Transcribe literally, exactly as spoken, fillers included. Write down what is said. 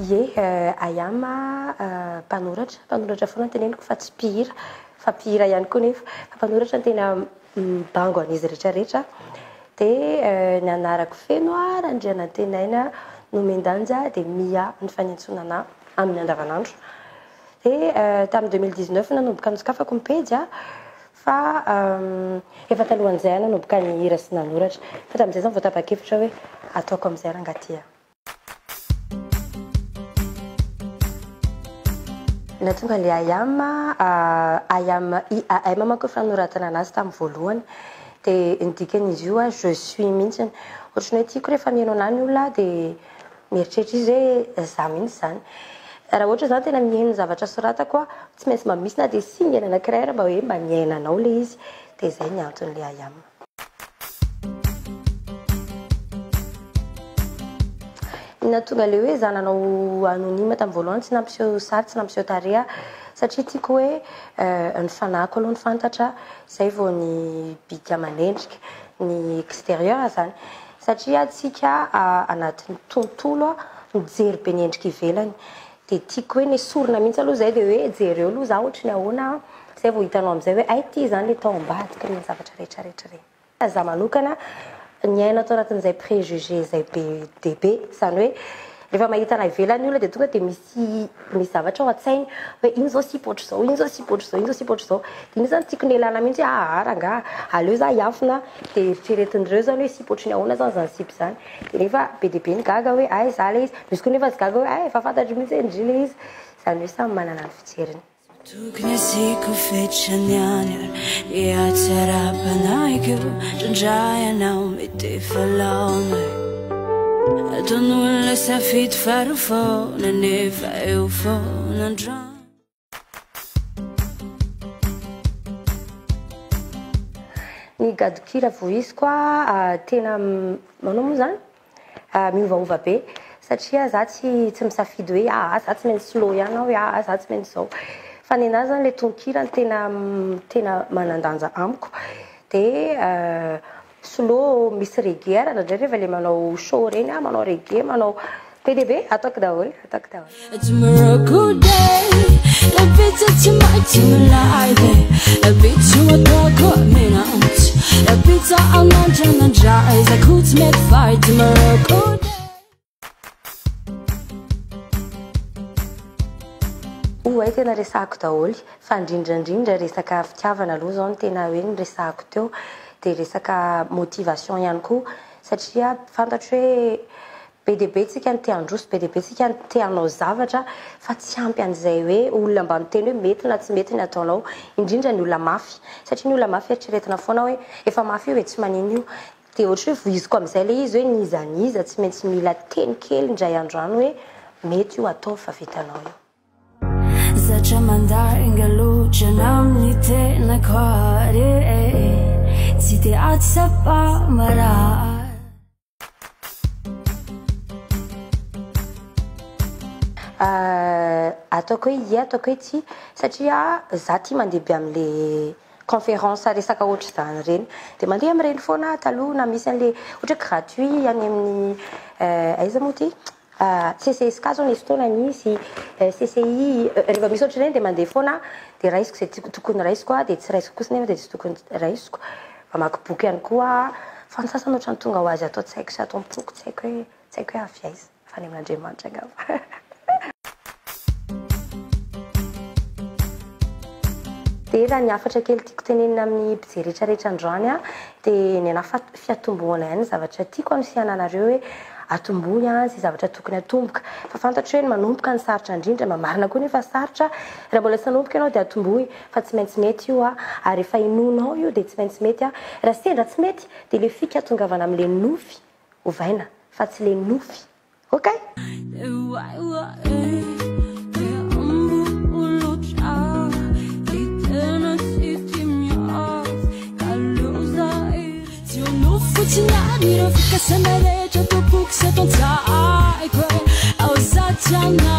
Ie, Ayama mpanoratra, mpanoratra foana teneniko fa tsy mpihira, fa mpihira ihany koa nefa, fa mpanoratra tena mibango an'izy rehetra rehetra. Dia ny anarako feno a Randriana Tenaina no Mendanja dia Mia ny fanentsonana amin'ny andavanandro. Dia tamin'ny deux mille dix-neuf nanomboka nosokafako ny pejy a, fa efa talohan'izay nanomboka ny hira sy nanoratra. Fa tamin'izay zany vao tapa-kevitra hoe ataoko amin'izay rangaty. Na tonga le Ayama, Ayama I A M manko efa noratana anazy tamin'ny voalohany. Dia ny dikan'izy io a je suis mihitsy. Ohatrany hoe tiako rehefa mihaino anahy ny olona dia mieritreritra izy hoe za mihitsy zany. Raha ohatra zany tena mihaino zavatra soratako a, tsy maintsy mamisy na dia signe anankiray mba hoe mba miainanao le izy. Dia izay ny anton'le Ayama. Natonga le hoe za nanao anonyme tamin'ny voalohany tsy nampiseho sary tsy nampiseho tarehy satria tiako hoe ny fanahiko aloha ny fantatra izay vao ny bika aman'endrika ny extérieur zany satria tsika anatin'ny tontolo mijery be ny endrika ivelany dia tiako hoe ny sorona mihitsy aloha izay dia hoe jereo aloha za ohatra ny ahoana izay vao hitanao amin'izay hoe ay ty zany le tao ambadika ny zavatra rehetra rehetra ireny. Za manokana ny aina atao anatin'izay préjugé izay be dia be izany hoe rehefa mahita anahy ivelany olona dia tonga dia misy misy zavatra ao an-tsainy hoe iny zao sipotro izao, iny zao sipotro izao, iny zao sipotro izao. Dia iny zany tiako ny elana mihitsy ah rangahy aleo za hiafina dia eritreretin'ireo zany hoe sipotro ny ahoana zany zany sipy zany. Dia nefa be dia be ny gaga hoe ay za le izy, misy koa nefa tsy gaga hoe ay efa fantatro mihitsy ndry le izy. Izany hoe samy manana ny fijeriny. Tokony asiko fetraniany dia tsara-panaiko Drandray anao mety efa laona ataon'olona safidy farofona nefa eo foana androany. Ny gadokira voiziko a tena manao moa zany miovaova be satria za tsy tsy misafidy hoe ah za tsy maintsy slow ihany hoe ah za tsy maintsy zao. Fa ny anazy zany le tononkira tena tena manandanja amiko dia slow misy reggae ara ndraindray rehefa le manao show reny ah manao reggae manao be dia be ataoko daholo ataoko daholo. Tomorrow good day la pizza tsy maintsy milahide la pizza ataoko amenantsy la pizza anandranandray zako tsy mety fay tomorrow good day. Oay tena resahako daholo fa indrindrandrindra resaka fitiavana aloha zao no tena hoe ny resahako teo dia resaka motivation ihany koa satria fantatro hoe be dia be tsika ny te-handroso be dia be tsika ny te-hanao zavatra fa tsy ampy an'izay hoe olona mba miteny hoe mety na tsy mety ny ataonao indrindra ny olona mafy satria ny olona mafy eritreretina foana hoe efa mafy io hoe tsy manino io dia ohatra hoe voiziko amin'izay le izy hoe nizaniza tsy maintsy mila teny kely indray androany hoe mety io atao fa vitanao io. Zatra mandaringa loatra nam'ny tenako are tsy dia atsapa marary. Ataoko hoe ie ataoko hoe tsy satria za tia mandeha be amin'le conférence resaka ohatra izany ireny dia mandeha amin'ireny foana taloha na misy an'le ohatra gratuit any amin'ny aiza moa ty C C S K zao nisy fotoana nisy C C I rehefa misy ohatra ireny dia mandeha foana dia raisiko izay tiako tokony raisiko dia tsy raisiko kosa nefa dia tsy tokony raisiko. Mamaky boky ihany koa fa ny sasany ohatrany tonga ho azy atao tsy haiko sy atao mipoko tsy haiko hoe tsy haiko hoe avy aiza fa ny amin'Andriamanitra angamba. Dia raha ny hafatra kely tiako tenenina amin'ny mpijery rehetrarehetra androany a dia ny anahy fiatomboana ihany zavatra tiako anosihana anareo hoe atombohy a izay zavatra tokony atomboka fa fantatro hoe manomboka ny sarotra indrindra mamarina koa nefa sarotra raha mbola tsy nanomboka ianao dia atombohy fa tsy maintsy mety io a ary rehefa inonao io dia tsy maintsy mety a raha sendra tsy mety dia le fika atongavana amin'le nofy ovaina fa tsy le nofy ok. Focinani rafika sana rehetra tompoko sy ataontsahiko ao za tiana